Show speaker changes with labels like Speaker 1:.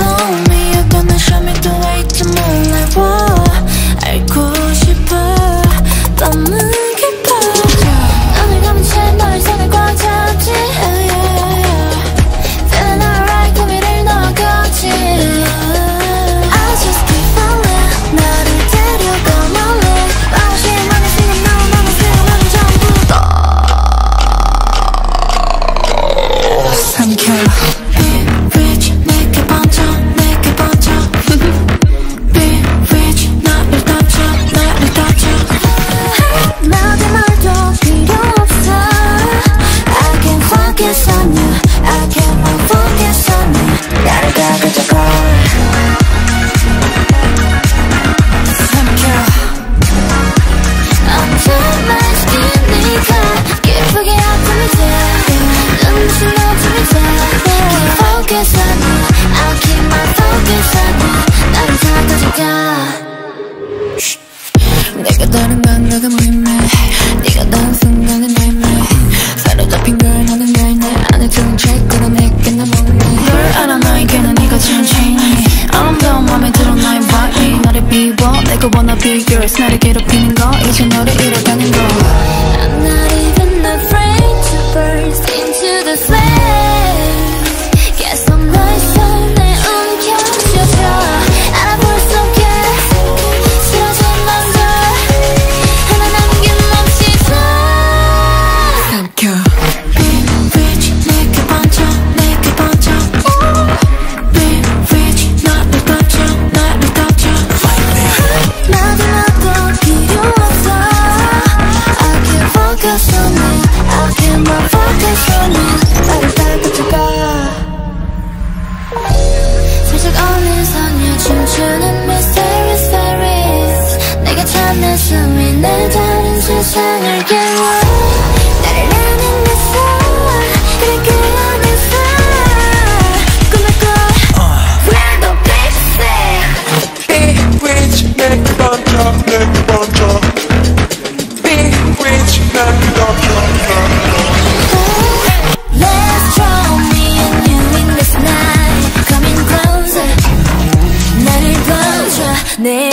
Speaker 1: told me you're gonna show me the way to moonlight. Whoa, 알고 싶어 너무 깊어. 눈을 감은 채 너의 손을 꽉 잡지. Feeling alright 고민을 넣어갔지. I just keep falling 나를 데려가 멀리. 마음심만의 생각 너무 생각나는 전부 다 삼켜. 내가 다른 건 너가 무의미해. 네가 닿은 순간은 매일매일 사로잡힌 걸 너는 날 내 안에 두는 절대로 내게 나 먹네. 널 알아 너에게는 네가 천천히 아름다운 맘에 들어 나의 vibe. 너를 비워 내가 wanna be yours. 나를 괴롭히는 거 이제 너를 잃어가는 거. I'm not even afraid to burst into the flame. 계속 너의 손에 움켜쥐어줘. 알아볼 수 없게 쓰러진 맘들 하나 남김없이 다 삼켜. Be rich 내게 번져 내게 번져. Be rich 나를 덮쳐 나를 덮쳐. 마지막도 필요 없어. I can't focus on it. I can't focus on it. 나를 닮아줘가. 살짝 어는 소녀 춤추는 mysterious fairies. 내가 찾는 숨이 내 다른 세상을 깨워. 나를 아는 내 soul 그래 그 안에서 꿈을 꿔. We're the big thing.
Speaker 2: Be rich 내게 번져 내게 번져. Be rich 나를 덮쳐.
Speaker 1: Let's draw me and you in this night. Coming closer 나를 던져 내